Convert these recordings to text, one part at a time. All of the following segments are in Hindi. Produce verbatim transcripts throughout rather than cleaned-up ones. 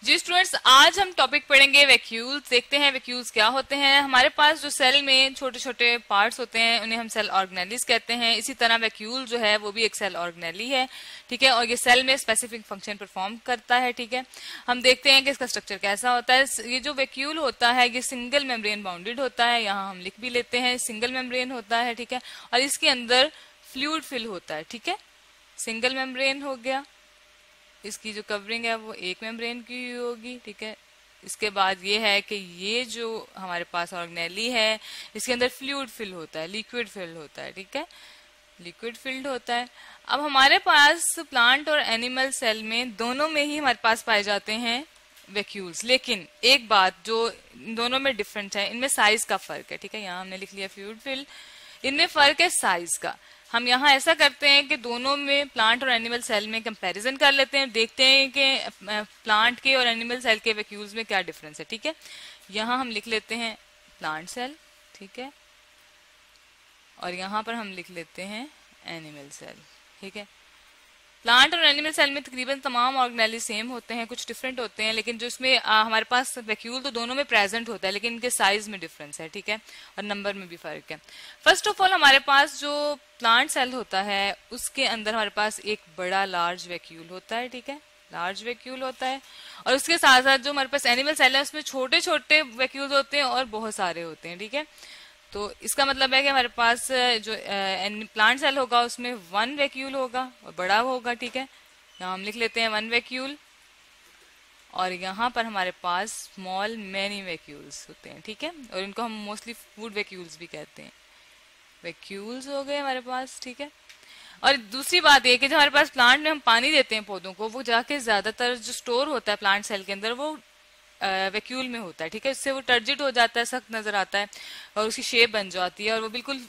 जी स्टूडेंट्स, आज हम टॉपिक पढ़ेंगे वैक्यूल्स। देखते हैं वैक्यूल्स क्या होते हैं। हमारे पास जो सेल में छोटे छोटे पार्ट्स होते हैं उन्हें हम सेल ऑर्गेनेलिस कहते हैं। इसी तरह वैक्यूल जो है वो भी एक सेल ऑर्गेनेली है, ठीक है, और ये सेल में स्पेसिफिक फंक्शन परफॉर्म करता है, ठीक है। हम देखते हैं कि इसका स्ट्रक्चर कैसा होता है। ये जो वैक्यूल होता है ये सिंगल मेम्ब्रेन बाउंडेड होता है, यहाँ हम लिख भी लेते हैं सिंगल मेम्ब्रेन होता है, ठीक है, और इसके अंदर फ्लूइड फिल होता है, ठीक है। सिंगल मेम्ब्रेन हो गया, इसकी जो कवरिंग है वो एक मेम्ब्रेन की होगी, ठीक है। इसके बाद ये है कि ये जो हमारे पास ऑर्गेनेली है इसके अंदर फ्लूइड फिल होता है, लिक्विड फिल होता है, ठीक है, लिक्विड फिल्ड होता है। अब हमारे पास प्लांट और एनिमल सेल में दोनों में ही हमारे पास पाए जाते हैं वैक्यूल्स, लेकिन एक बात जो दोनों में डिफरेंट है, इनमें साइज का फर्क है, ठीक है। यहाँ हमने लिख लिया फ्लूइड फिल, इनमें फर्क है साइज का। हम यहाँ ऐसा करते हैं कि दोनों में प्लांट और एनिमल सेल में कंपैरिजन कर लेते हैं, देखते हैं कि प्लांट के और एनिमल सेल के वैक्यूल्स में क्या डिफरेंस है, ठीक है। यहाँ हम लिख लेते हैं प्लांट सेल, ठीक है, और यहाँ पर हम लिख लेते हैं एनिमल सेल, ठीक है। प्लांट और एनिमल सेल में तकरीबन तमाम ऑर्गेनेली सेम होते हैं, कुछ डिफरेंट होते हैं, लेकिन जो इसमें आ, हमारे पास वैक्यूल तो दोनों में प्रेजेंट होता है, लेकिन इनके साइज में डिफरेंस है, ठीक है, और नंबर में भी फर्क है। फर्स्ट ऑफ ऑल हमारे पास जो प्लांट सेल होता है उसके अंदर हमारे पास एक बड़ा लार्ज वैक्यूल होता है, ठीक है, लार्ज वैक्यूल होता है, और उसके साथ साथ जो हमारे पास एनिमल सेल है उसमें छोटे छोटे वैक्यूल होते हैं और बहुत सारे होते हैं, ठीक है। तो इसका मतलब है कि हमारे पास जो प्लांट सेल होगा उसमें वन वैक्यूल होगा और बड़ा होगा, ठीक है। यहाँ हम लिख लेते हैं वन वैक्यूल, और यहाँ पर हमारे पास स्मॉल मैनी वैक्यूल्स होते हैं, ठीक है, और इनको हम मोस्टली फूड वैक्यूल्स भी कहते हैं। वैक्यूल्स हो गए हमारे पास, ठीक है। और दूसरी बात ये कि जो हमारे पास प्लांट में हम पानी देते हैं पौधों को, वो जाके ज्यादातर जो स्टोर होता है प्लांट सेल के अंदर वो वैक्यूल में होता है, ठीक है। इससे वो टर्जिड हो जाता है, सख्त नजर आता है और उसकी शेप बन जाती है और वो बिल्कुल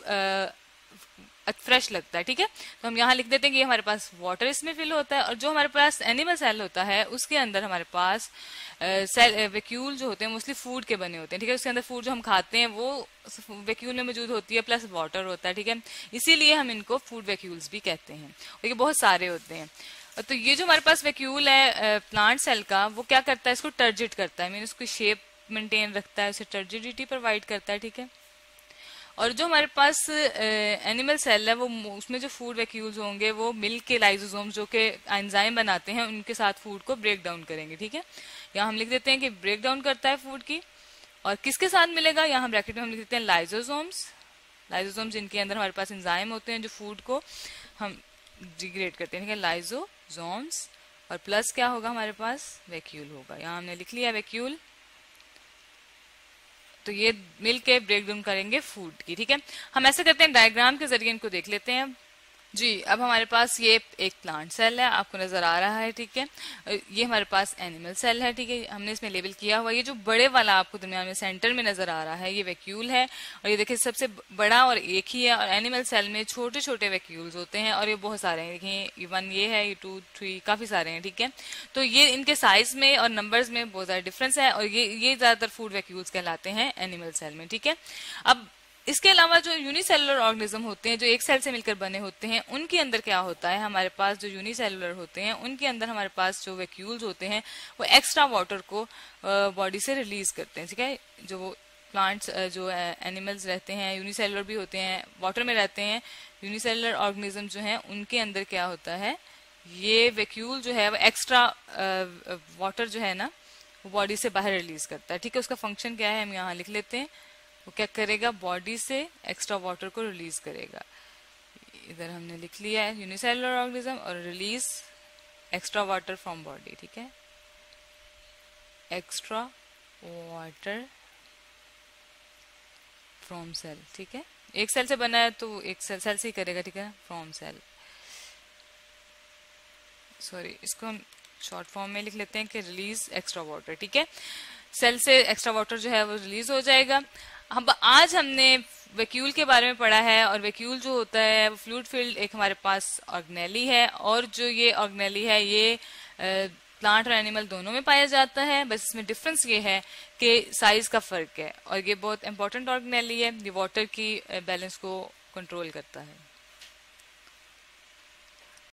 फ्रेश लगता है, ठीक है। तो हम यहाँ लिख देते हैं कि हमारे पास वाटर इसमें फिल होता है, और जो हमारे पास एनिमल सेल होता है उसके अंदर हमारे पास सेल वैक्यूल जो होते हैं मोस्टली फूड के बने होते हैं, ठीक है। उसके अंदर फूड जो हम खाते हैं वो वैक्यूल में मौजूद होती है, प्लस वाटर होता है, ठीक है। इसीलिए हम इनको फूड वैक्यूल्स भी कहते हैं, और ये बहुत सारे होते हैं। तो ये जो हमारे पास वैक्यूल है प्लांट सेल का, वो क्या करता है, इसको टर्जिड करता है, मीन उसकी शेप मेंटेन रखता है, उसे टर्जिडिटी प्रोवाइड करता है, ठीक है। और जो हमारे पास एनिमल सेल है वो उसमें जो फूड वैक्यूल्स होंगे वो मिल्क के लाइसोसोम्स जो कि एंजाइम बनाते हैं उनके साथ फूड को ब्रेक डाउन करेंगे, ठीक है। यहाँ हम लिख देते हैं कि ब्रेक डाउन करता है फूड की, और किसके साथ मिलेगा, यहाँ ब्रैकेट में हम लिख देते हैं लाइसोसोम्स। लाइसोसोम्स जिनके अंदर हमारे पास एंजाइम होते हैं जो फूड को हम डिग्रेड करते हैं, ठीक है, लाइसोसोम्स, और प्लस क्या होगा हमारे पास वैक्यूल होगा। यहाँ हमने लिख लिया वैक्यूल, तो ये मिलके ब्रेक डाउन करेंगे फूड की, ठीक है। हम ऐसे करते हैं डायग्राम के जरिए इनको देख लेते हैं। जी, अब हमारे पास ये एक प्लांट सेल है, आपको नजर आ रहा है, ठीक है। ये हमारे पास एनिमल सेल है, ठीक है, हमने इसमें लेबल किया हुआ। ये जो बड़े वाला आपको दरमियान में सेंटर में नजर आ रहा है ये वैक्यूल है, और ये देखिए सबसे बड़ा और एक ही है, और एनिमल सेल में छोटे छोटे वैक्यूल्स होते हैं और ये बहुत सारे हैं, देखिए वन ये है, ये टू थ्री काफी सारे हैं, ठीक है। तो ये इनके साइज में और नंबर्स में बहुत ज्यादा डिफरेंस है, और ये ये ज्यादातर फूड वैक्यूल्स कहलाते हैं एनिमल सेल में, ठीक है। अब इसके अलावा जो यूनिसेलुलर ऑर्गेनिज्म होते हैं जो एक सेल से मिलकर बने होते हैं उनके अंदर क्या होता है, हमारे पास जो यूनिसेलुलर होते हैं उनके अंदर हमारे पास जो वैक्यूल्स होते हैं वो एक्स्ट्रा वाटर को बॉडी से रिलीज करते हैं, ठीक है। जो वो प्लांट्स जो एनिमल्स रहते हैं यूनिसेलुलर भी होते हैं, वाटर में रहते हैं, यूनिसेलुलर ऑर्गेनिज्म जो है उनके अंदर क्या होता है, ये वैक्यूल जो है वो एक्स्ट्रा वाटर जो है ना वो बॉडी से बाहर रिलीज करता है, ठीक है। उसका फंक्शन क्या है हम यहाँ लिख लेते हैं, वो क्या करेगा, बॉडी से एक्स्ट्रा वाटर को रिलीज करेगा। इधर हमने लिख लिया है यूनिसेलुलर ऑर्गेनिज्म और release extra water from body, ठीक है, एक्स्ट्रा वाटर फ्रॉम सेल, ठीक है। एक सेल से बना है तो एक सेल सेल से ही करेगा, ठीक है, फ्रॉम सेल, सॉरी इसको हम शॉर्ट फॉर्म में लिख लेते हैं कि रिलीज एक्स्ट्रा वाटर, ठीक है। सेल से एक्स्ट्रा वाटर जो है वो रिलीज हो जाएगा। हम आज हमने वैक्यूल के बारे में पढ़ा है, और वैक्यूल जो होता है वो फ्लूइड फिल्ड एक हमारे पास ऑर्गेनेली है, और जो ये ऑर्गेनेली है ये प्लांट और एनिमल दोनों में पाया जाता है, बस इसमें डिफरेंस ये है कि साइज का फर्क है, और ये बहुत इंपॉर्टेंट ऑर्गेनेली है, ये वाटर की बैलेंस को कंट्रोल करता है।